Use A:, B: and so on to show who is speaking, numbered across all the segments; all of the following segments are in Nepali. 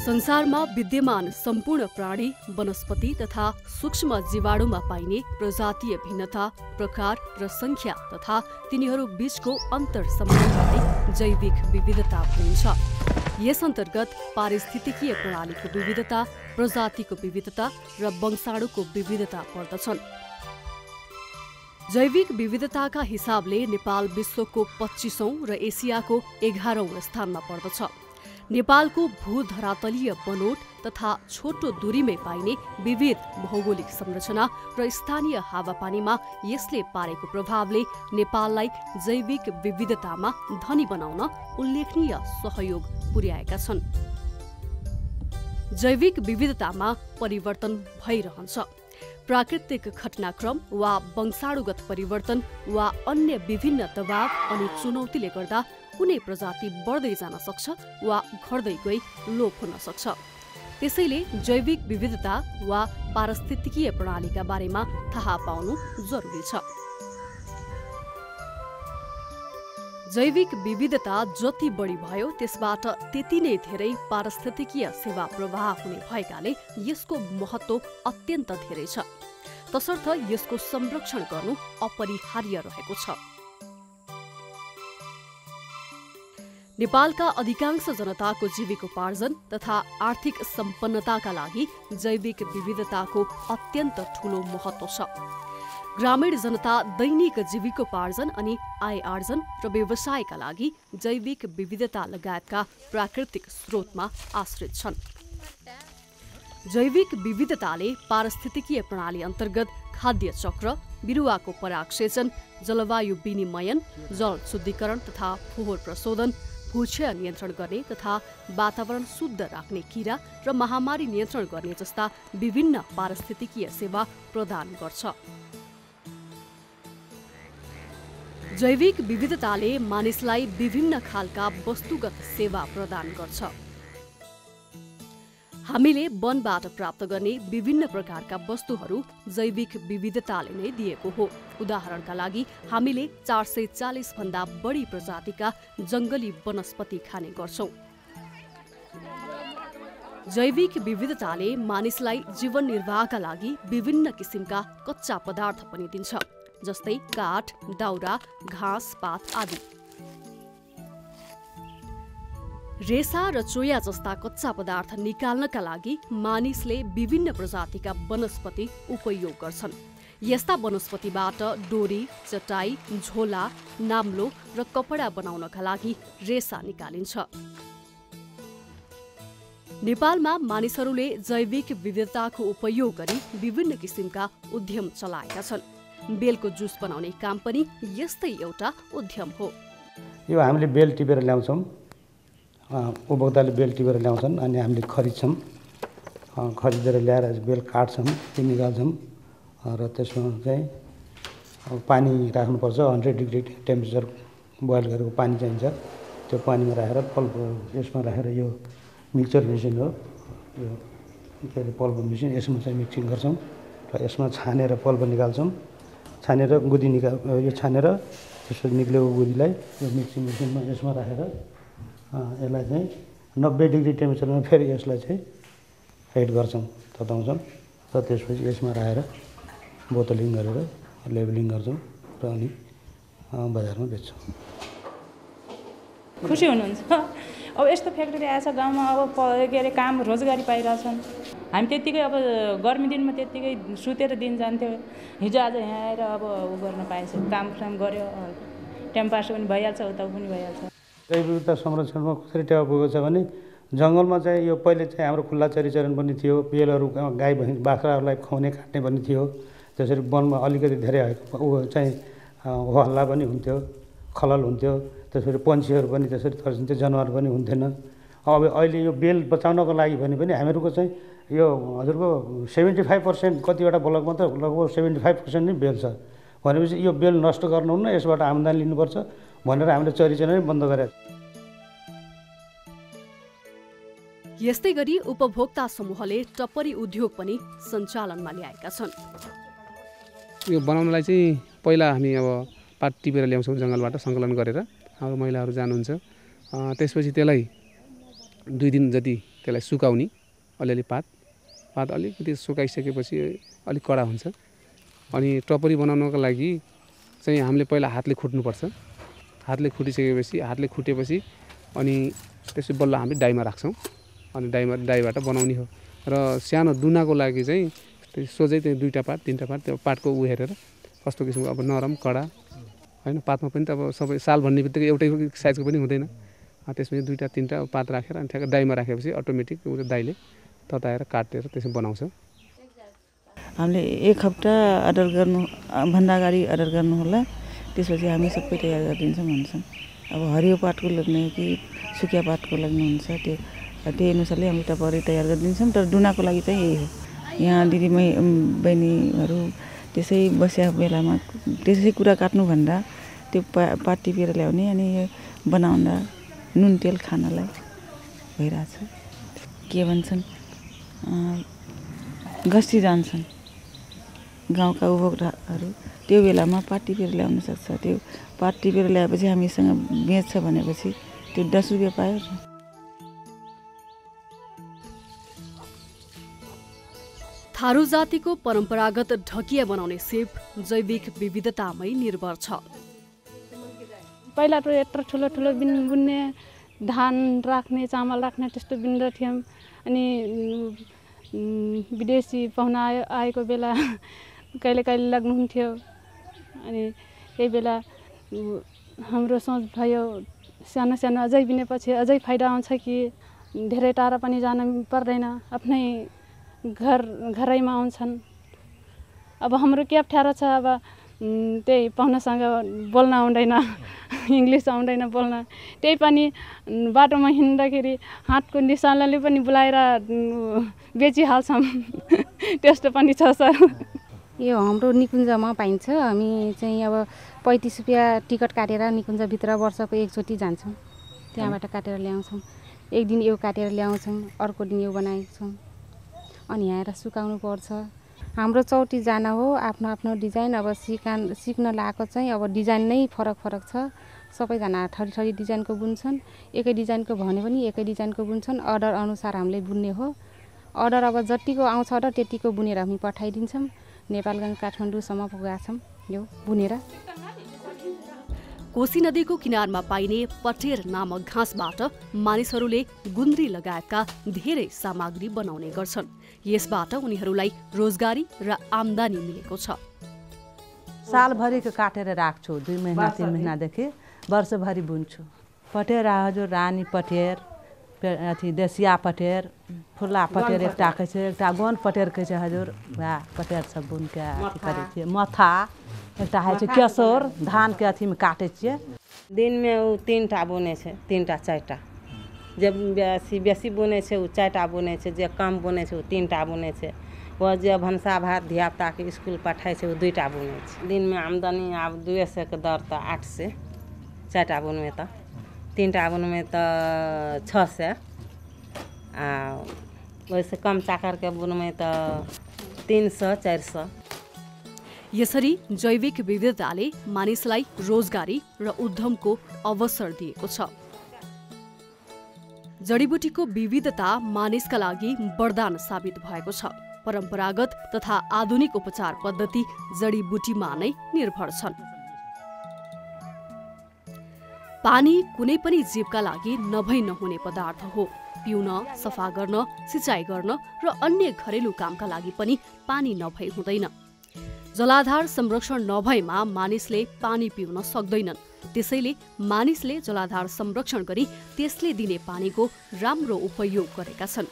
A: संसारमा विद्यमान सम्पूर्ण प्राणी, वनस्पति तथा सूक्ष्म जीवाणुमा पाइने प्रजातीय भिन्नता, प्रकार र संख्या तथा तिनीहरू बीचको अन्तर सम्बन्धलाई जैविक विविधता भनिन्छ। यस अन्तर्गत पारिस्थितिकीय प्रणालीको विविधता, प्रजातिको विविधता र वंशाणुको विविधता पर्दछन्। जैविक विविधताका हिसाबले नेपाल विश्वको 25औं र एसियाको 11औं स्थानमा पर्दछ। नेपालको भूधरातलीय बनोट तथा छोटो दूरीमै पाइने विविध भौगोलिक संरचना र स्थानीय हावापानीमा यसले पारेको प्रभावले नेपाललाई जैविक विविधतामा धनी बनाउन उल्लेखनीय सहयोग पुर्याएका छन्। जैविक विविधतामा परिवर्तन भइरहन्छ। प्राकृतिक घटनाक्रम वा वंशाणुगत परिवर्तन वा अन्य विभिन्न दबाव अनि चुनौतीले गर्दा कुनै प्रजाति बढ्दै जान सक्छ वा घट्दै गई लोप हुन सक्छ। त्यसैले जैविक विविधता वा पारिस्थितिकीय प्रणालीका बारेमा थाहा पाउनु जरुरी छ। जैविक विविधता जति बढी भयो त्यसबाट त्यति नै धेरै पारिस्थितिकीय सेवा प्रवाह हुने भएकाले यसको महत्त्व अत्यन्त धेरै छ। तसर्थ यसको संरक्षण गर्नु अपरिहार्य रहेको छ। नेपालका अधिकांश जनताको जीविकोपार्जन तथा आर्थिक सम्पन्नताका लागि जैविक विविधताको अत्यन्त ठूलो महत्त्व छ। ग्रामीण जनता दैनिक जीविकोपार्जन अनि आय आर्जन र व्यवसायका लागि जैविक विविधता लगायतका प्राकृतिक स्रोतमा आश्रित छन्। जैविक विविधताले पारिस्थितिकीय प्रणाली अन्तर्गत खाद्य चक्र, बिरुवाको परागसेचन, जलवायु विनिमयन, जल शुद्धिकरण तथा फोहोर प्रशोधन, भूक्षय नियन्त्रण गर्ने तथा वातावरण शुद्ध राख्ने कीरा र महामारी नियन्त्रण गर्ने जस्ता विभिन्न पारिस्थितिकीय सेवा प्रदान गर्छ। जैविक विविधताले मानिसलाई विभिन्न खालका वस्तुगत सेवा प्रदान गर्छ। हामीले वनबाट प्राप्त गर्ने विभिन्न प्रकारका वस्तुहरू जैविक विविधताले नै दिएको हो। उदाहरणका लागि हामीले 440 भन्दा बढी प्रजातिका जंगली वनस्पति खाने गर्छौं। जैविक विविधताले मानिसलाई जीवन निर्वाहका लागि विभिन्न किसिमका कच्चा पदार्थ पनि दिन्छ, जस्तै काठ, दाउरा, घाँस, पात आदि। रेसा र चोया जस्ता कच्चा पदार्थ निकाल्नका लागि मानिसले विभिन्न प्रजातिका वनस्पति उपयोग गर्छन्। यस्ता वनस्पतिबाट डोरी, चटाई, झोला, नाम्लो र कपडा बनाउनका लागि रेसा निकालिन्छ। नेपालमा मानिसहरूले जैविक विविधताको उपयोग गरी विभिन्न किसिमका उद्यम चलाएका छन्। बेलको जुस बनाउने काम पनि यस्तै एउटा उद्यम हो।
B: यो हामीले बेल टिपेर ल्याउँछौँ, उपभोक्ताले बेल टिपेर ल्याउँछन् अनि हामीले खरिद्छौँ। खरिदेर ल्याएर बेल काट्छौँ, त्यो निकाल्छौँ र त्यसमा चाहिँ पानी राख्नुपर्छ। 100 डिग्री टेम्परेचर बोइल गरेको पानी चाहिन्छ। त्यो पानीमा राखेर पल्प यसमा राखेर यो मिक्सचर मेसिन हो, यो के अरे पल्प मेसिन, यसमा चाहिँ मिक्सिङ गर्छौँ र यसमा छानेर पल्प निकाल्छौँ। छानेर गुदी यो छानेर त्यसपछि निक्लेको गुदीलाई यो मिक्सिङ मेसिनमा यसमा राखेर यसलाई चाहिँ 90 डिग्री टेम्परेचरमा फेरि यसलाई चाहिँ हेड गर्छौँ, तताउँछौँ र त्यसपछि यसमा राखेर बोतलिङ गरेर लेबलिङ गर्छौँ र अनि बजारमा बेच्छौँ।
C: खुसी हुनुहुन्छ। अब यस्तो फ्याक्ट्री आएछ गाउँमा, अब के अरे काम रोजगारी पाइरहेछन्। हामी त्यत्तिकै अब गर्मी दिनमा त्यत्तिकै सुतेर दिन जान्थ्यो। हिजो आज यहाँ आएर अब उ गर्न पाएछ, काम गऱ्यो, टाइम पास पनि भइहाल्छ, उता पनि भइहाल्छ।
B: जैव विविधता संरक्षणमा कसरी टेवा पुगेको छ भने जङ्गलमा चाहिँ यो पहिले चाहिँ हाम्रो खुल्ला चरीचरण पनि थियो। बेलहरू गाई बाख्राहरूलाई खुवाउने काट्ने पनि थियो। त्यसरी वनमा अलिकति धेरै चाहिँ हल्ला पनि हुन्थ्यो, खलल हुन्थ्यो। त्यसरी पन्छीहरू पनि त्यसरी तर्सिन्थ्यो, जनावर पनि हुन्थेन। अब अहिले यो बेल बचाउनको लागि भने पनि हामीहरूको चाहिँ यो हजुरको 75% कतिवटा ब्लकमा त लगभग 75% नै बेल छ। भनेपछि यो बेल नष्ट गर्नुहुन्न, यसबाट आम्दानी लिनुपर्छ भनेर हामीले चरीचरण बन्द गरेका छौँ।
A: यस्तै गरी उपभोक्ता समूहले टपरी उद्योग पनि सञ्चालनमा ल्याएका छन्।
D: यो बनाउनलाई चाहिँ पहिला हामी अब पात टिपेर ल्याउँछौँ जङ्गलबाट सङ्कलन गरेर। हाम्रो महिलाहरू जानुहुन्छ। त्यसपछि त्यसलाई 2 दिन जति त्यसलाई सुकाउने अलिअलि पात अलिकति सुकाइसकेपछि अलिक कडा हुन्छ। अनि टपरी बनाउनको लागि चाहिँ हामीले पहिला हातले खुट्नुपर्छ। हातले खुटेपछि अनि त्यसपछि बल्ल हामीले डाइमा राख्छौँ। अनि डाइबाट बनाउने हो। र सानो दुनाको लागि चाहिँ सोझै त्यो 2टा पात 3टा पात त्यो पातको उ हेरेर कस्तो किसिमको अब नरम कडा होइन। पातमा पनि त अब सबै साल भन्ने बित्तिकै एउटै साइजको पनि हुँदैन। त्यसपछि 2टा 3टा पात राखेर अनि ठ्याक्क डाइमा राखेपछि अटोमेटिक दाइले तताएर काटेर त्यसरी बनाउँछ।
E: हामीले 1 हप्ता अर्डर गर्नुभन्दा अगाडि अर्डर गर्नु होला। त्यसपछि हामी सबै तयार गरिदिन्छौँ भन्छौँ। अब हरियो पातको लाग्ने कि सुकिया पातको लाग्नुहुन्छ त्यही अनुसारले हामी टपरी तयार गरिदिन्छौँ। तर दुनाको लागि चाहिँ यही हो। यहाँ दिदी बहिनीहरू त्यसै बस्या बेलामा त्यसै कुरा काट्नुभन्दा त्यो पात टिपेर ल्याउने अनि बनाउँदा नुन तेल खानलाई भइरहेछ। के भन्छन् गस्ती जान्छन् गाउँका उपभोक्ताहरू त्यो बेलामा पात टिपेर ल्याउन सक्छ। त्यो पात टिपेर ल्याएपछि हामीसँग बेच्छ भनेपछि त्यो 10 रुपियाँ पायो।
A: थारू जातिको परम्परागत ढकिया बनाउने सिप जैविक विविधतामै निर्भर छ।
F: पहिला त यत्रो ठुलो बुन्ने धान राख्ने चामल राख्ने त्यस्तो बिन्दथ्यौँ। अनि विदेशी पाहुना आएको बेला कहिले लाग्नुहुन्थ्यो। अनि त्यही बेला हाम्रो सोच भयो सानो अझै बिनेपछि अझै फाइदा आउँछ कि धेरै टाढा पनि जान पर्दैन, आफ्नै घरैमा आउँछन्। अब हाम्रो के अप्ठ्यारो छ, अब त्यही पाहुनासँग बोल्न आउँदैन, इङ्ग्लिस आउँदैन बोल्न। त्यही पनि बाटोमा हिँड्दाखेरि हातको निशानाले पनि बोलाएर बेचिहाल्छौँ। त्यस्तो पनि छ सर।
G: यो हाम्रो निकुञ्जमा पाइन्छ। हामी चाहिँ अब 35 रुपियाँ टिकट काटेर निकुञ्जभित्र वर्षको एकचोटि जान्छौँ। त्यहाँबाट काटेर ल्याउँछौँ। एक दिन यो काटेर ल्याउँछौँ, अर्को दिन यो बनाउँछौँ। अनि यहाँ आएर सुकाउनु पर्छ। हाम्रो 34 जना हो। आफ्नो आफ्नो डिजाइन अब सिक्न लागेको चाहिँ अब डिजाइन नै फरक छ। सबैजना थरी डिजाइनको बुन्छन्। एकै डिजाइनको भने पनि एकै डिजाइनको बुन्छन्। अर्डर अनुसार हामीले बुन्ने हो। अर्डर अब जतिको आउँछ अर्डर त्यतिको बुनेर हामी पठाइदिन्छौँ। नेपालगञ्ज काठमाडौँसम्म पुगेका छौँ यो बुनेर।
A: कोशी नदीको किनारमा पाइने पटेर नामक घाँसबाट मानिसहरूले गुन्द्री लगायतका धेरै सामग्री बनाउने गर्छन्। यसबाट उनीहरूलाई रोजगारी र आम्दानी मिलेको छ।
H: सालभरिको काटेर राख्छु, 2 महिना 3 महिनादेखि वर्षभरि बुन्छु। पटेर हजुर रानी पटेर, अथी देसिया पटेर, फुल्ला पटेर एकटा कहै छै, एकटा गोन पटेर कहै छै हजुर। वएह पटेर सब बुनके अथी करै छियै। मथा एकटा होइ छै केसौर, धान के अथी में काटे छियै।
I: दिन में वो 3टा बुने छै, 3टा 4टा। जब बेसी बुने छै वो 4टा बुने छै, जे कम बुने छै वो 3टा बुने छै। वो जे भनसा भात धियापुता के स्कूल पठाई छै वो 2टा बुने छै। दिन में आमदनी आब 200 के दर त 800, 4टा बुनमे त 3टा बुनमे त 600 आ वैसे कम चाकर के बुनमे त 300 400।
A: यसरी जैविक विविधताले मानिसलाई रोजगारी र उद्यमको अवसर दिएको छ। जडीबुटीको विविधता मानिसका लागि वरदान साबित भएको छ। परम्परागत तथा आधुनिक उपचार पद्धति जडीबुटीमा नै निर्भर छन्। पानी कुनै पनि जीवका लागि नभई नहुने पदार्थ हो। पिउन, सफा गर्न, सिँचाइ गर्न र अन्य घरेलु कामका लागि पनि पानी नभई हुँदैन। जलाधार संरक्षण नभएमा मानिसले पानी पिउन सक्दैनन्। त्यसैले मानिसले जलाधार संरक्षण गरी त्यसले दिने पानीको राम्रो उपयोग गरेका छन्।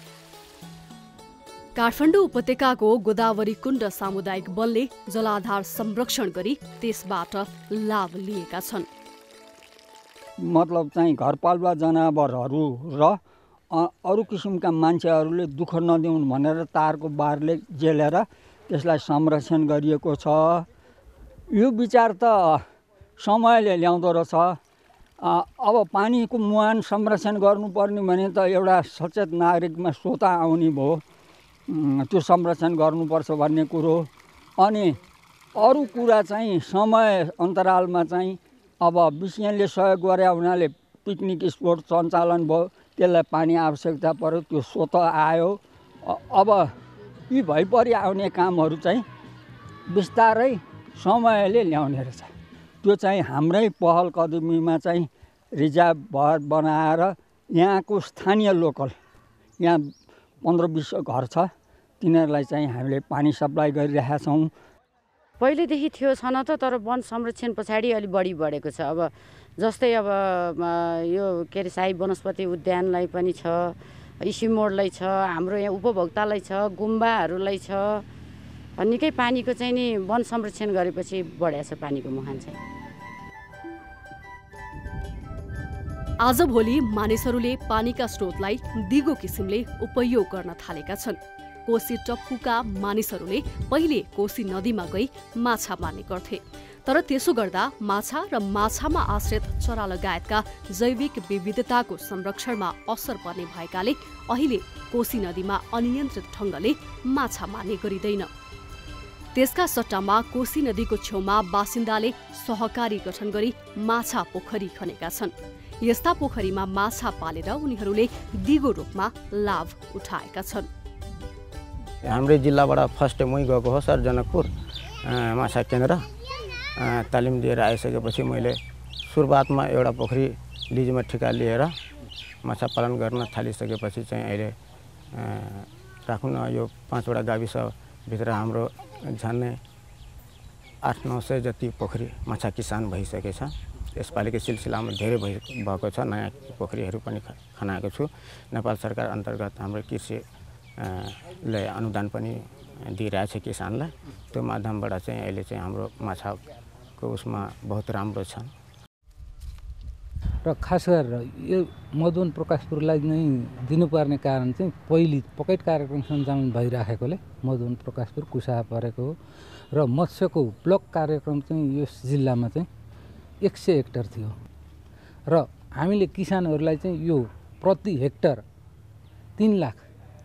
A: काठमाडौँ उपत्यकाको गोदावरी कुण्ड सामुदायिक बलले जलाधार संरक्षण गरी त्यसबाट लाभ लिएका छन्।
J: मतलब चाहिँ घरपालुवा जनावरहरू र अरू किसिमका मान्छेहरूले दुःख नदिउन् भनेर तारको बारले जेलेर त्यसलाई संरक्षण गरिएको छ। यो विचार त समयले ल्याउँदो रहेछ। अब पानीको मुहान संरक्षण गर्नुपर्ने भने त एउटा सचेत नागरिकमा स्वतः आउने भयो। त्यो संरक्षण गर्नुपर्छ भन्ने कुरो। अनि अरू कुरा चाहिँ समय अन्तरालमा चाहिँ अब विषयले सहयोग गरे हुनाले पिकनिक स्पोट सञ्चालन भयो। त्यसलाई पानी आवश्यकता पर्यो, त्यो स्वतः आयो। अब यी भइपरि आउने कामहरू चाहिँ बिस्तारै समयले ल्याउने रहेछ। त्यो चाहिँ हाम्रै पहल कदमीमा चाहिँ रिजर्भ भर बनाएर यहाँको स्थानीय लोकल यहाँ 15-20 घर छ, तिनीहरूलाई चाहिँ हामीले पानी सप्लाई गरिरहेका छौँ।
K: पहिलेदेखि थियो छन त, तर वन संरक्षण पछाडि अलि बढी बढेको छ। अब जस्तै अब यो के अरे साई वनस्पति उद्यानलाई पनि छ, इसिमोडलाई छ, हाम्रो यहाँ उपभोक्तालाई छ, गुम्बाहरूलाई छ। निकै पानीको चाहिँ नि वन संरक्षण गरेपछि बढेको छ पानीको मुहान चाहिँ।
A: आजभोलि मानिसहरूले पानीका स्रोतलाई दिगो किसिमले उपयोग गर्न थालेका छन्। कोशी टप्पुका मानिसहरूले पहिले कोशी नदीमा गई माछा मार्ने गर्थे, तर त्यसो गर्दा माछा र माछामा आश्रित चरा लगायतका जैविक विविधताको संरक्षणमा असर पर्ने भएकाले अहिले कोशी नदीमा अनियन्त्रित ढङ्गले माछा मार्ने गरिँदैन। त्यसका सट्टामा कोशी नदीको छेउमा बासिन्दाले सहकारी गठन गरी माछा पोखरी खनेका छन्। यस्ता पोखरीमा माछा पालेर उनीहरूले दिगो रूपमा लाभ उठाएका छन्।
L: हाम्रै जिल्लाबाट फर्स्ट मै गएको हो सर, जनकपुर माछा केन्द्र तालिम दिएर आइसकेपछि मैले सुरुवातमा एउटा पोखरी लिजमा ठिका लिएर माछा पालन गर्न थालिसकेपछि चाहिँ अहिले राखौँ न यो 5वटा गाविसभित्र हाम्रो झन्नै 800-900 जति पोखरी माछा किसान भइसकेछ। यसपालिको सिलसिलामा धेरै भएको छ, नयाँ पोखरीहरू पनि खनाएको छु। नेपाल सरकार अन्तर्गत हाम्रो कृषिले अनुदान पनि दिइरहेछ किसानलाई। त्यो माध्यमबाट चाहिँ अहिले चाहिँ हाम्रो माछाको उसमा बहुत राम्रो छ।
M: र खास गरेर यो मदन प्रकाशपुरलाई नै दिनुपर्ने कारण चाहिँ पहिले पकेट कार्यक्रम सञ्चालन भइराखेकोले मदन प्रकाशपुर कुसा परेको हो। र मत्स्यको ब्लक कार्यक्रम चाहिँ यस जिल्लामा चाहिँ 100 हेक्टर थियो। र हामीले किसानहरूलाई चाहिँ यो प्रति हेक्टर 3 लाख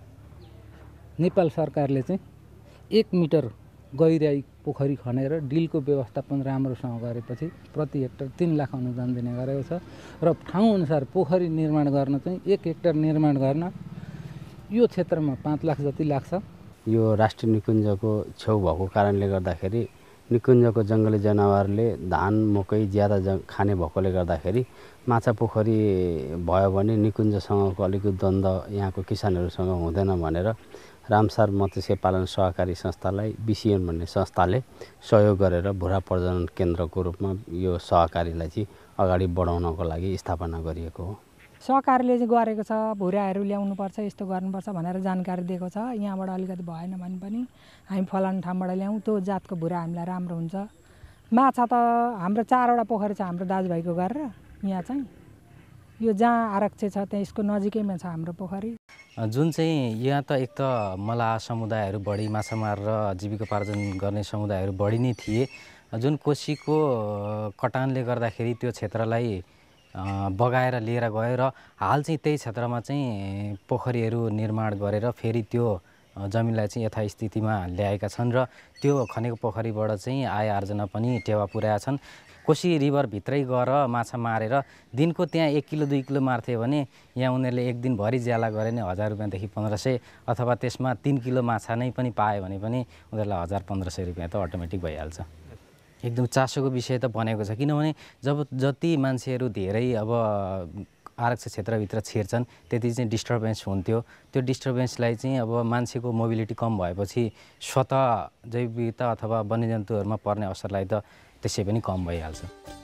M: नेपाल सरकारले चाहिँ 1 मिटर गहिराई पोखरी खनेर डिलको व्यवस्थापन राम्रोसँग गरेपछि प्रति हेक्टर 3 लाख अनुदान दिने गरेको छ। र ठाउँअनुसार पोखरी निर्माण गर्न चाहिँ 1 हेक्टर निर्माण गर्न यो क्षेत्रमा 5 लाख जति लाग्छ।
N: यो राष्ट्रिय निकुञ्जको छेउ भएको कारणले गर्दाखेरि निकुञ्जको जङ्गली जनावरले धान मकै ज्यादा खाने भएकोले गर्दाखेरि माछा पोखरी भयो भने निकुञ्जसँगको अलिकति द्वन्द्व यहाँको किसानहरूसँग हुँदैन भनेर रामसार मत्स्य पालन सहकारी संस्थालाई BCN भन्ने संस्थाले सहयोग गरेर भुरा प्रजनन केन्द्रको रूपमा यो सहकारीलाई चाहिँ अगाडि बढाउनको लागि स्थापना गरिएको हो।
O: सहकारीले चाहिँ गरेको छ, भुराहरू ल्याउनुपर्छ, यस्तो गर्नुपर्छ भनेर जानकारी दिएको छ। यहाँबाट अलिकति भएन भने पनि हामी फलानु ठाउँबाट ल्याउँ, त्यो जातको भुरा हामीलाई राम्रो हुन्छ। माछा त हाम्रो 4वटा पोखरी छ हाम्रो दाजुभाइको गरेर। यहाँ चाहिँ यो जहाँ आरक्षित छ त्यहाँ यसको नजिकैमा छ हाम्रो पोखरी।
P: जुन चाहिँ यहाँ त एक त मलाह समुदायहरू बढी माछा मारेर जीविकोपार्जन गर्ने समुदायहरू बढी नै थिए। जुन कोशीको कटानले गर्दाखेरि त्यो क्षेत्रलाई बगाएर लिएर गयो र हाल चाहिँ त्यही क्षेत्रमा चाहिँ पोखरीहरू निर्माण गरेर फेरि त्यो जमिनलाई चाहिँ यथास्थितिमा ल्याएका छन् र त्यो खनेको पोखरीबाट चाहिँ आय आर्जना पनि टेवा पुर्याएका छन्। कोशी रिभरभित्रै गएर माछा मारेर दिनको त्यहाँ 1 किलो 2 किलो मार्थे भने यहाँ उनीहरूले एक दिनभरि ज्याला गरे नै 1000 रुपियाँदेखि 1500, अथवा त्यसमा 3 किलो माछा नै पनि पायो भने पनि उनीहरूलाई 1000-1500 रुपियाँ त अटोमेटिक भइहाल्छ। एकदम चासोको विषय त बनेको छ, किनभने जति मान्छेहरू धेरै अब आरक्षित क्षेत्रभित्र छिर्छन् त्यति चाहिँ डिस्टर्बेन्स हुन्थ्यो। त्यो डिस्टर्बेन्सलाई चाहिँ अब मान्छेको मोबिलिटी कम भएपछि स्वतः जैव विविधता अथवा वन्यजन्तुहरूमा पर्ने असरलाई त त्यसै पनि कम भइहाल्छ।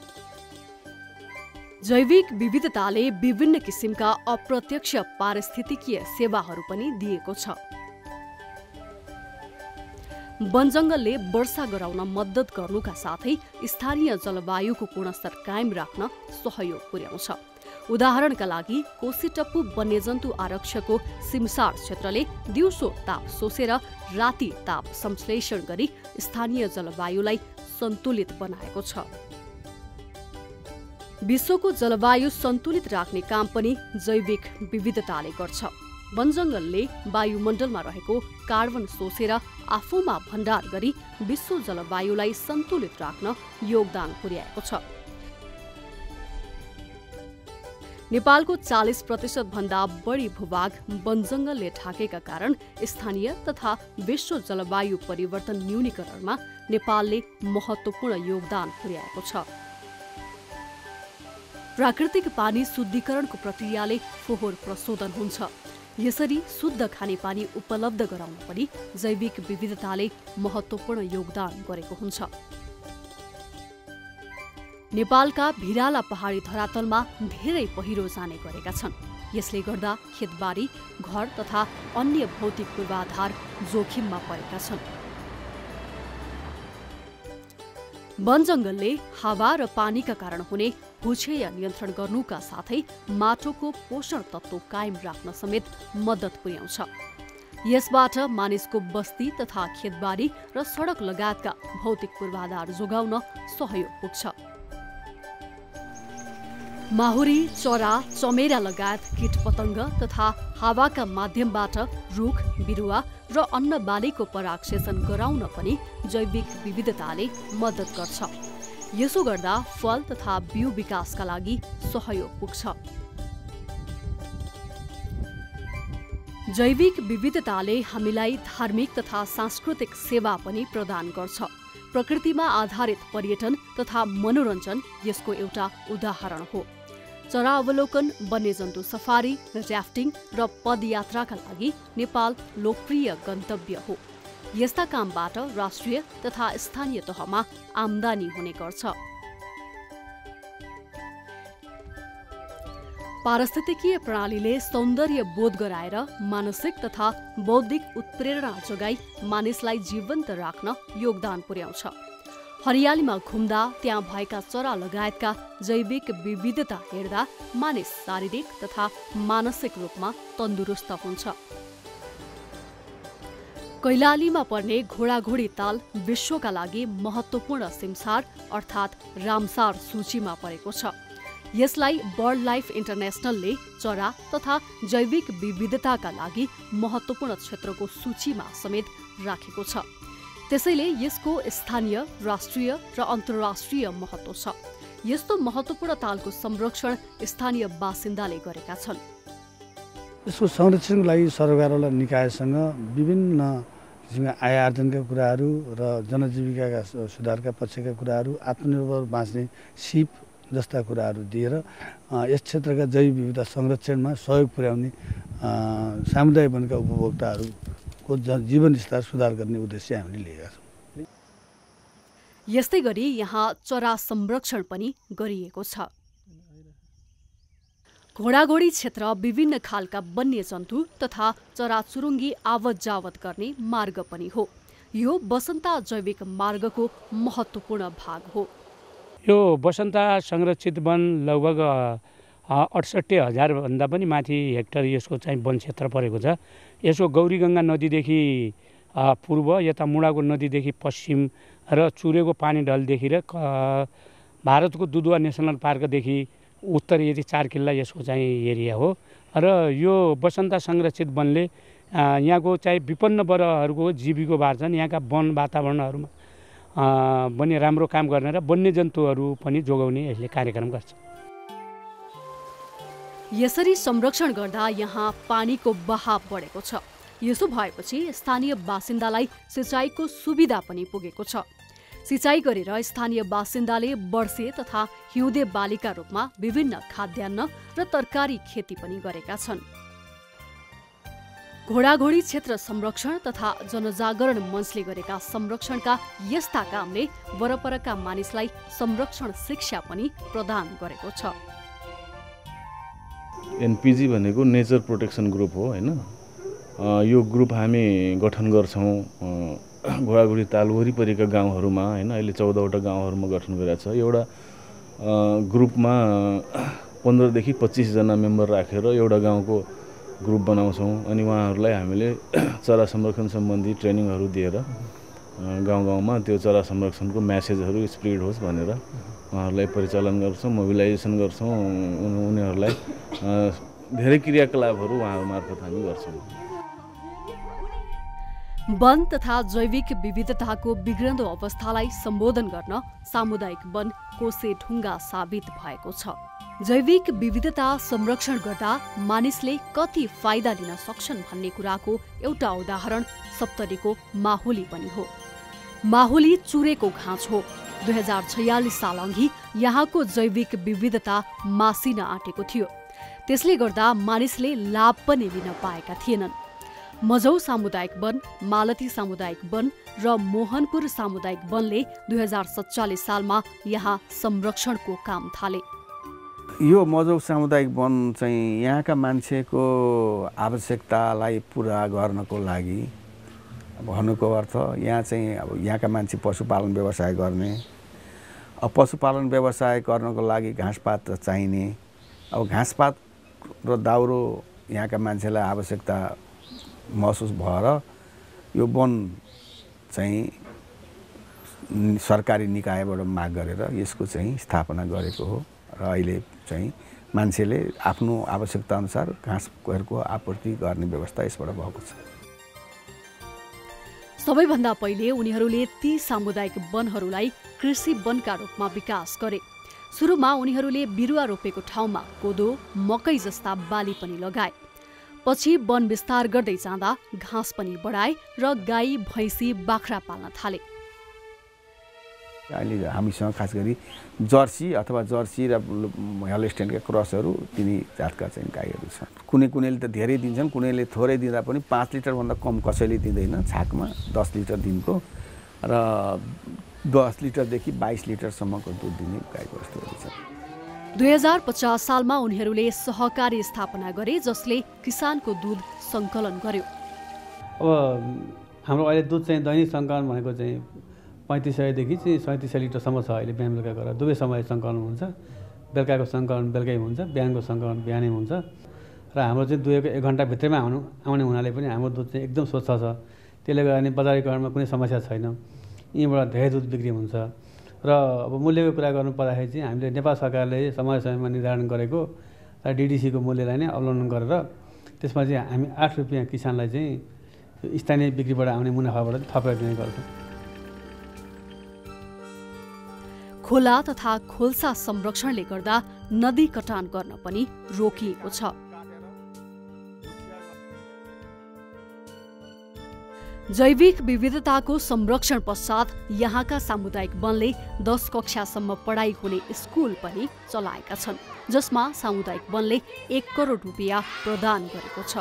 A: जैविक विविधताले विभिन्न किसिमका अप्रत्यक्ष पारिस्थितिकीय सेवाहरू पनि दिएको छ। वनजङ्गलले वर्षा गराउन मद्दत गर्नुका साथै स्थानीय जलवायुको गुणस्तर कायम राख्न सहयोग पुर्याउँछ। उदाहरणका लागि कोशीटप्पु वन्यजन्तु आरक्षको सिमसार क्षेत्रले दिउँसो ताप सोसेर राति ताप संश्लेषण गरी स्थानीय जलवायुलाई सन्तुलित बनाएको छ। विश्वको जलवायु सन्तुलित राख्ने काम पनि जैविक विविधताले गर्छ। वनजङ्गलले वायुमण्डलमा रहेको कार्बन सोसेर आफूमा भण्डार गरी विश्व जलवायुलाई सन्तुलित राख्न योगदान पुर्याएको छ। नेपालको 40% भन्दा बढी भूभाग वनजङ्गलले ढाकेका कारण स्थानीय तथा विश्व जलवायु परिवर्तन न्यूनीकरणमा नेपालले महत्त्वपूर्ण योगदान पुर्याएको छ। प्राकृतिक पानी शुद्धिकरणको प्रक्रियाले फोहोर प्रशोधन हुन्छ। यसरी शुद्ध खानेपानी उपलब्ध गराउन पनि जैविक विविधताले महत्त्वपूर्ण योगदान गरेको हुन्छ। नेपालका भिराला पहाडी धरातलमा धेरै पहिरो जाने गरेका छन्। यसले गर्दा खेतबारी, घर तथा अन्य भौतिक पूर्वाधार जोखिममा परेका छन्। वनजङ्गलले हावा र पानीका कारण हुने भूक्षय नियन्त्रण गर्नुका साथै माटोको पोषण तत्त्व कायम राख्न समेत मद्दत पुर्याउँछ। यसबाट मानिसको बस्ती तथा खेतबारी र सडक लगायतका भौतिक पूर्वाधार जोगाउन सहयोग पुग्छ। माहुरी, चरा, चमेरा लगायत कीटपतङ्ग तथा हावाका माध्यमबाट रुख, बिरुवा र अन्न बालीको परागसेचन गराउन पनि जैविक विविधताले मद्दत गर्छ। यसो गर्दा फल तथा बिउ विकासका लागि सहयोग पुग्छ। जैविक विविधताले हामीलाई धार्मिक तथा सांस्कृतिक सेवा पनि प्रदान गर्छ। प्रकृतिमा आधारित पर्यटन तथा मनोरञ्जन यसको एउटा उदाहरण हो। चरा अवलोकन, वन्यजन्तु सफारी, र्याफ्टिङ र पदयात्राका लागि नेपाल लोकप्रिय गन्तव्य हो। यस्ता कामबाट राष्ट्रिय तथा स्थानीय तहमा आम्दानी हुने गर्छ। पारिस्थितिकीय प्रणालीले सौन्दर्य बोध गराएर मानसिक तथा बौद्धिक उत्प्रेरणा जोगाई मानिसलाई जीवन्त राख्न योगदान पुर्याउँछ। हरियालीमा घुम्दा त्यहाँ भएका चरा लगायतका जैविक विविधता हेर्दा मानिस शारीरिक तथा मानसिक रूपमा तन्दुरुस्त हुन्छ। कैलालीमा पर्ने घोडाघोडी ताल विश्वका लागि महत्त्वपूर्ण सिमसार अर्थात् रामसार सूचीमा परेको छ। यसलाई बर्डलाइफ इन्टरनेसनलले चरा तथा जैविक विविधताका लागि महत्त्वपूर्ण क्षेत्रको सूचीमा समेत राखेको छ। त्यसैले यसको स्थानीय, राष्ट्रिय र अन्तर्राष्ट्रिय महत्त्व छ। यस्तो महत्त्वपूर्ण तालको संरक्षण स्थानीय बासिन्दाले गरेका छन्।
B: यसको संरक्षणको लागि सरकारवाला निकायसँग विभिन्न किसिमका आय आर्जनका कुराहरू र जनजीविकाका सुधारका पक्षका कुराहरू, आत्मनिर्भर बाँच्ने सिप जस्ता कुराहरू दिएर यस क्षेत्रका जैव विविधता संरक्षणमा सहयोग पुर्याउने सामुदायिक वनका उपभोक्ताहरूको जीवनस्तर सुधार गर्ने उद्देश्य हामीले लिएका छौँ।
A: यस्तै गरी यहाँ चरा संरक्षण पनि गरिएको छ। घोडाघोडी क्षेत्र विभिन्न खालका वन्यजन्तु तथा चराचुरुङ्गी आवत जावत गर्ने मार्ग पनि हो। यो बसन्ता जैविक मार्गको महत्त्वपूर्ण भाग हो।
Q: यो बसन्ता संरक्षित वन लगभग 68,000 भन्दा पनि माथि हेक्टर यसको चाहिँ वन क्षेत्र परेको छ। यसो गौरीगङ्गा नदीदेखि पूर्व, यता मुडाको नदीदेखि पश्चिम र चुरेको पानी ढलदेखि र भारतको दुधवा नेसनल पार्कदेखि उत्तर यति 4 किल्ला यसको चाहिँ एरिया हो। र यो बसन्ता संरक्षित वनले यहाँको चाहिँ विपन्न वर्गहरूको जीविकोपार्जन, यहाँका वन वातावरणहरूमा पनि राम्रो काम गर्ने र वन्यजन्तुहरू पनि जोगाउने यसले कार्यक्रम गर्छ।
A: यसरी संरक्षण गर्दा यहाँ पानीको बहाव बढेको छ। यसो भएपछि स्थानीय बासिन्दालाई सिँचाइको सुविधा पनि पुगेको छ। सिँचाइ गरेर स्थानीय बासिन्दाले वर्षे तथा हिउँदे बालीका रूपमा विभिन्न खाद्यान्न र तरकारी खेती पनि गरेका छन्। घोडाघोडी क्षेत्र संरक्षण तथा जनजागरण मञ्चले गरेका संरक्षणका यस्ता कामले वरपरका मानिसलाई संरक्षण शिक्षा पनि प्रदान गरेको छ।
R: एनपिजी भनेको नेचर प्रोटेक्सन ग्रुप हो हैन। यो ग्रुप हामी गठन गर्छौँ घोडाघोडी ताल वरिपरिका गाउँहरूमा हैन। अहिले 14वटा गाउँहरूमा गठन गरेका छ। एउटा ग्रुपमा 15 देखि 25 जना मेम्बर राखेर एउटा गाउँको ग्रुप बनाउँछौँ। अनि उहाँहरूलाई हामीले चरा संरक्षण सम्बन्धी ट्रेनिङहरू दिएर गाउँ गाउँमा त्यो चरा संरक्षणको म्यासेजहरू स्प्रेड होस् भनेर उहाँहरूलाई परिचालन गर्छौँ, मोबिलाइजेसन गर्छौँ। उनीहरूलाई धेरै क्रियाकलापहरू उहाँहरू मार्फत हामी गर्छौँ।
A: वन तथा जैविक विविधताको बिग्रन्दो अवस्थालाई सम्बोधन गर्न सामुदायिक वन कोसे ढुङ्गा साबित भएको छ। जैविक विविधता संरक्षण गर्दा मानिसले कति फाइदा लिन सक्छन् भन्ने कुराको एउटा उदाहरण सप्तरीको माहुली पनि हो। माहुली चुरेको घाँस हो। 2046 साल अघि यहाँको जैविक विविधता मासिन आँटेको थियो। त्यसले गर्दा मानिसले लाभ पनि लिन पाएका थिएनन्। मजौ सामुदायिक वन, मालती सामुदायिक वन र मोहनपुर सामुदायिक वनले 2047 सालमा यहाँ संरक्षणको काम थाले।
S: यो मजौ सामुदायिक वन चाहिँ यहाँका मान्छेको आवश्यकतालाई पुरा गर्नको लागि भन्नुको अर्थ यहाँ चाहिँ अब यहाँका मान्छे पशुपालन व्यवसाय गर्ने, अब पशुपालन व्यवसाय गर्नको लागि घाँसपात चाहिने, अब घाँसपात र दाउरो यहाँका मान्छेलाई आवश्यकता महसुस भएर यो वन चाहिँ सरकारी निकायबाट माग गरेर यसको चाहिँ स्थापना गरेको हो र अहिले चाहिँ मान्छेले आफ्नो आवश्यकता अनुसार घाँसहरूको आपूर्ति गर्ने व्यवस्था यसबाट भएको छ।
A: सबैभन्दा पहिले उनीहरूले ती सामुदायिक वनहरूलाई कृषि वनका रूपमा विकास गरे। सुरुमा उनीहरूले बिरुवा रोपेको ठाउँमा कोदो, मकै जस्ता बाली पनि लगाए। पछि वन विस्तार गर्दै जाँदा घाँस पनि बढाए र गाई, भैँसी, बाख्रा पाल्न थाले।
S: अहिले हामीसँग खास गरी जर्सी अथवा जर्सी र हलस्टेनका क्रसहरू तिनी जातका चाहिँ गाईहरू छन्। कुनै कुनैले त धेरै दिन्छन्, कुनैले थोरै दिँदा पनि 5 लिटरभन्दा कम कसैले दिँदैन। छाकमा 10 लिटर दिनको र 10 लिटरदेखि 22 लिटरसम्मको दुध दिने गाईको वस्तुहरू छन्।
A: 2050 सालमा उनीहरूले सहकारी स्थापना गरे जसले किसानको दुध सङ्कलन गर्यो।
T: अब हाम्रो अहिले दुध चाहिँ दैनिक सङ्कलन भनेको चाहिँ 3500 देखि 3700 लिटरसम्म छ। अहिले बिहान बेलुका गरेर दुवै समय सङ्कलन हुन्छ। बेलुकाको सङ्कलन बेलुकै हुन्छ, बिहानको सङ्कलन बिहानै हुन्छ र हाम्रो चाहिँ दुवैको 1 घन्टाभित्रैमा आउने हुनाले पनि हाम्रो दुध चाहिँ एकदम स्वच्छ छ। त्यसले गर्दा नि बजारीकरणमा कुनै समस्या छैन। यहीँबाट धेरै दुध बिक्री हुन्छ र अब मूल्यको कुरा गर्नु पर्दाखेरि चाहिँ हामीले नेपाल सरकारले समय समयमा निर्धारण गरेको डिडिसीको मूल्यलाई नै अवलम्बन गरेर त्यसमा चाहिँ हामी 8 रुपियाँ किसानलाई चाहिँ स्थानीय बिक्रीबाट आउने मुनाफाबाट थपेर दिने गर्छौँ।
A: खोला तथा खोल्सा संरक्षणले गर्दा नदी कटान गर्न पनि रोकिएको छ। जैविक विविधताको संरक्षण पश्चात यहाँका सामुदायिक वनले 10 कक्षासम्म पढाइ हुने स्कुल पनि चलाएका छन्, जसमा सामुदायिक वनले 1 करोड रुपियाँ प्रदान गरेको छ।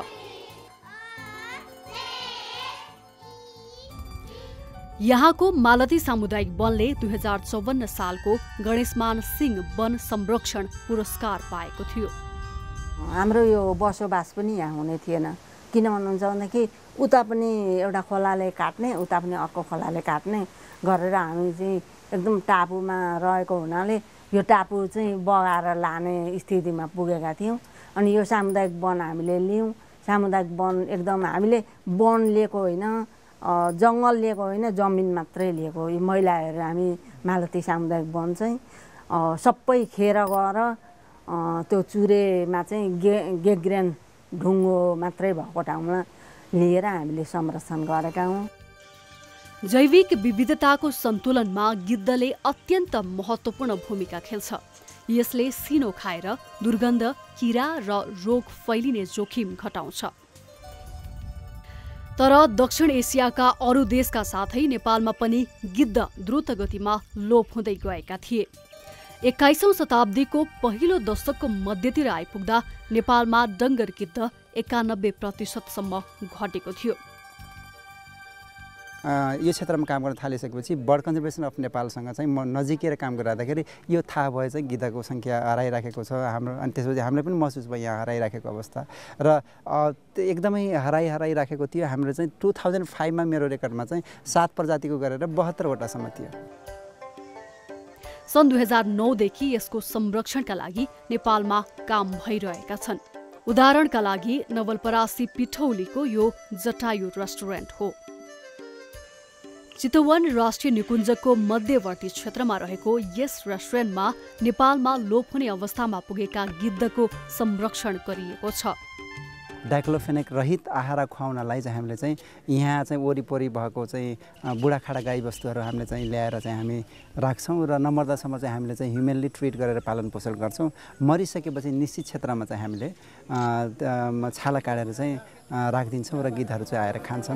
A: यहाँको मालती सामुदायिक वनले 2054 सालको गणेशमान सिंह वन संरक्षण पुरस्कार पाएको थियो।
U: हाम्रो यो बसोबास पनि यहाँ हुने थिएन। किन भन्नुहुन्छ भन्दाखेरि उता पनि एउटा खोलाले काट्ने, उता पनि अर्को खोलाले काट्ने गरेर हामी चाहिँ एकदम टापुमा रहेको हुनाले यो टापु चाहिँ बगाएर लाने स्थितिमा पुगेका थियौँ। अनि यो सामुदायिक वन हामीले लियौँ। सामुदायिक वन एकदम हामीले वन लिएको होइन, जङ्गल लिएको होइन, जमिन मात्रै लिएको। यो महिलाहरू हामी मालती सामुदायिक वन चाहिँ सबै खेर गएर त्यो चुरेमा चाहिँ गेग्रेन ढुङ्गो मात्रै भएको ठाउँमा लिएर हामीले संरक्षण गरेका हौँ।
A: जैविक विविधताको सन्तुलनमा गिद्धले अत्यन्त महत्त्वपूर्ण भूमिका खेल्छ। यसले सिनो खाएर दुर्गन्ध, किरा र रोग फैलिने जोखिम घटाउँछ। तर दक्षिण एसियाका अरू देशका साथै नेपालमा पनि गिद्ध द्रुत गतिमा लोप हुँदै गएका थिए। 21औं शताब्दीको पहिलो दशकको मध्यतिर आइपुग्दा नेपालमा डङ्गर गिद्ध 91% घटेको थियो।
V: यो क्षेत्रमा काम गर्न थालिसकेपछि बर्ड कन्जर्भेसन अफ नेपालसँग चाहिँ म नजिकै काम गरिराख्दाखेरि यो थाहा भयो चाहिँ गिद्धको सङ्ख्या हराइराखेको छ हाम्रो। अनि त्यसपछि हामीलाई पनि महसुस भयो यहाँ हराइराखेको अवस्था र एकदमै हराइराखेको थियो। हाम्रो चाहिँ 2005मा मेरो रेकर्डमा चाहिँ 7 प्रजातिको गरेर 72वटासम्म थियो।
A: सन् 2009 देखि यसको संरक्षणका लागि नेपालमा काम भइरहेका छन्। उदाहरणका लागि नवलपरासी पिठौलीको यो जटायु रेस्टुरेन्ट हो। चितवन राष्ट्रिय निकुञ्जको मध्यवर्ती क्षेत्रमा रहेको यस रेस्टुरेन्टमा नेपालमा लोप हुने अवस्थामा पुगेका गिद्धको संरक्षण गरिएको छ।
V: डाइक्लोफेनेक रहित आहारा खुवाउनलाई चाहिँ हामीले चाहिँ यहाँ चाहिँ वरिपरि भएको चाहिँ बुढाखाडा गाईबस्तुहरू हामीले चाहिँ ल्याएर चाहिँ हामी राख्छौँ र नमर्दासम्म चाहिँ हामीले चाहिँ ह्युमेनली ट्रिट गरेर पालन पोषण गर्छौँ। मरिसकेपछि निश्चित क्षेत्रमा चाहिँ हामीले छाला काटेर चाहिँ राखिदिन्छौँ र गिद्धहरू चाहिँ आएर खान्छन्।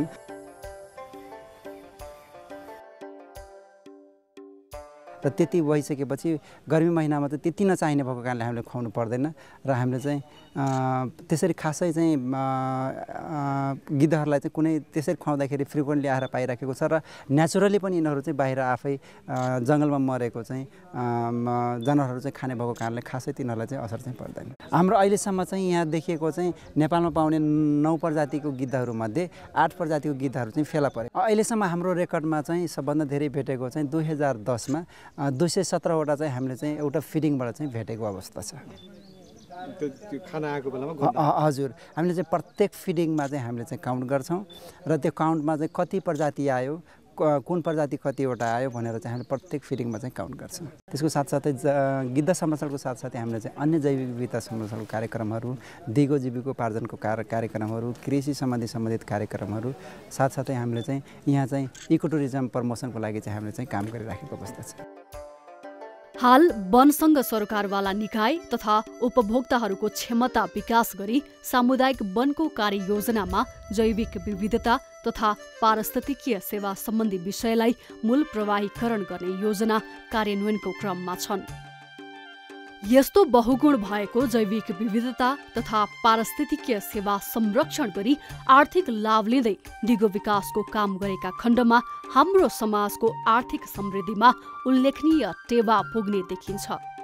V: र त्यति भइसकेपछि गर्मी महिनामा चाहिँ त्यति नचाहिने भएको कारणले हामीले खुवाउनु पर्दैन र हामीले चाहिँ त्यसरी खासै चाहिँ गिद्धहरूलाई चाहिँ कुनै त्यसरी खुवाउँदाखेरि फ्रिक्वेन्टली आएर पाइराखेको छ र नेचुरली पनि यिनीहरू चाहिँ बाहिर आफै जङ्गलमा मरेको चाहिँ जनावरहरू चाहिँ खाने भएको कारणले खासै तिनीहरूलाई चाहिँ असर चाहिँ पर्दैन। हाम्रो अहिलेसम्म चाहिँ यहाँ देखिएको चाहिँ नेपालमा पाउने 9 प्रजातिको गिद्धहरूमध्ये 8 प्रजातिको गिद्धहरू चाहिँ फेला परे। अहिलेसम्म हाम्रो रेकर्डमा चाहिँ सबभन्दा धेरै भेटेको चाहिँ 2010मा 217वटा चाहिँ हामीले चाहिँ एउटा फिडिङबाट चाहिँ भेटेको अवस्था छ।
C: त्यो खाना आएको बेलामा
V: हजुर हामीले चाहिँ प्रत्येक फिडिङमा चाहिँ हामीले चाहिँ काउन्ट गर्छौँ र त्यो काउन्टमा चाहिँ कति प्रजाति आयो, कुन प्रजाति कतिवटा आयो भनेर चाहिँ हामीले प्रत्येक फिडिङमा चाहिँ काउन्ट गर्छौँ। त्यसको साथसाथै गिद्ध संरक्षणको साथसाथै हामीले चाहिँ अन्य जैविक विविधता संरक्षणको कार्यक्रमहरू, दिगो जीविकोपार्जनको कार्यक्रमहरू, कृषि सम्बन्धित कार्यक्रमहरू साथसाथै हामीले चाहिँ यहाँ चाहिँ इको टुरिज्म प्रमोसनको लागि चाहिँ हामीले चाहिँ काम गरिराखेको अवस्था छ।
A: हाल वनसँग सरकारवाला निकाय तथा उपभोक्ताहरूको क्षमता विकास गरी सामुदायिक वनको कार्ययोजनामा जैविक विविधता तथा पारिस्थितिकीय सेवा सम्बन्धी विषयलाई मूल प्रवाहीकरण गर्ने योजना कार्यान्वयनको क्रममा छन्। यस्तो बहुगुण भएको जैविक विविधता तथा पारिस्थितिकीय सेवा संरक्षण गरी आर्थिक लाभ लिँदै दिगो विकासको काम गरेका खण्डमा हाम्रो समाजको आर्थिक समृद्धिमा उल्लेखनीय टेवा पुग्ने देखिन्छ।